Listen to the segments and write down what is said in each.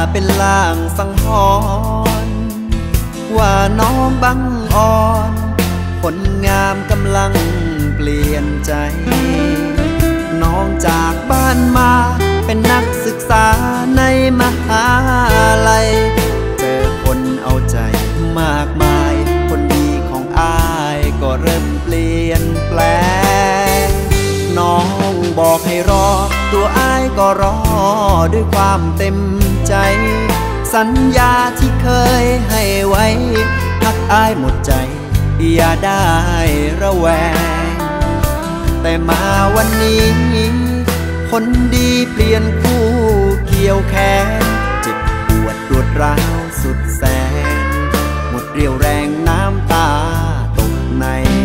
เป็นลางสังหรณ์ว่าน้องบังอ่อนคนงามกำลังเปลี่ยนใจน้องจากบ้านมาเป็นนักศึกษาในมหาลัยเจอคนเอาใจมากมายคนดีของอ้ายก็เริ่มเปลี่ยนแปลงน้องบอกให้รอตัวอ้ายก็รอด้วยความเต็มใจสัญญาที่เคยให้ไว้หักอ้ายหมดใจอย่าได้ระแวงแต่มาวันนี้คนดีเปลี่ยนคู่เกี่ยวแขนเจ็บปวดรวดร้าวสุดแสนหมดเรี่ยวแรงน้ำตาตกใน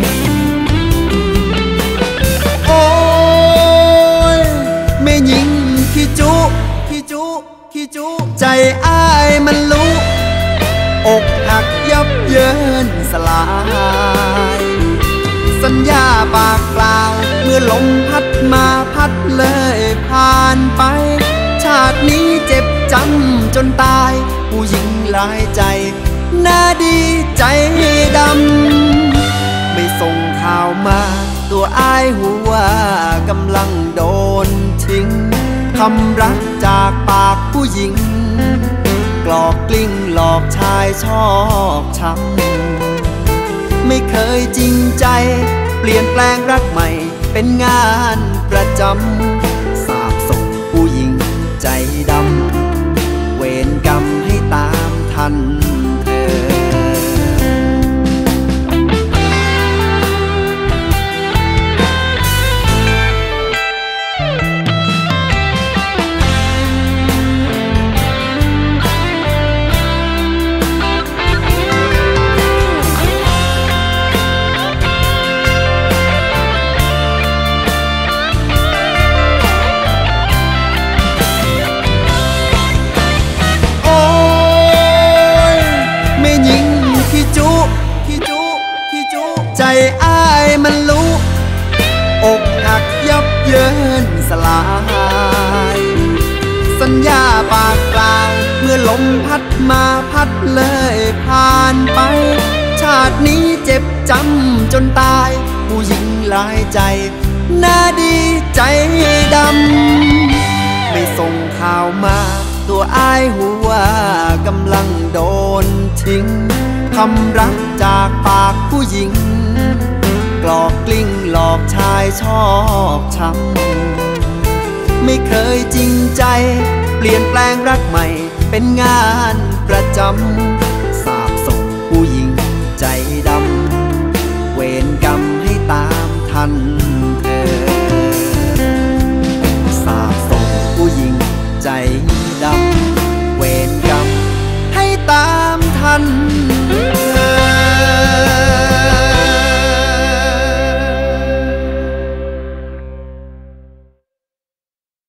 โอ้ยแม่หญิงขี้จุขี้จุขี้จุใจอ้ายมันลุกอกหักยับเยินสลายสัญญาปากเปล่าเมื่อลมพัดมาพัดเลยผ่านไปชาตินี้เจ็บจำจนตายผู้หญิงหลายใจน่าดีใจดำไม่ส่งข่าวมาตัวอ้ายหัวกำลังโดนทิ้งคำรักจากปากผู้หญิงกลอกกลิ้งหลอกชายชอกช้ำไม่เคยจริงใจเปลี่ยนแปลงรักใหม่เป็นงานประจำสาบส่งผู้หญิงใจดำเวรกรรมให้ตามทันเธอใจอ้ายมันลุกอกหักยับเยินสลายสัญญาปากเปล่าเมื่อลมพัดมาพัดเลยผ่านไปชาตินี้เจ็บจำจนตายผู้หญิงหลายใจน่าดีใจดำไม่ส่งข่าวมาตัวอ้ายหัวกำลังโดนทิ้งคำรักจากปากผู้หญิงกลอกกลิ้งหลอกชายชอกช้ำไม่เคยจริงใจเปลี่ยนแปลงรักใหม่เป็นงานประจำ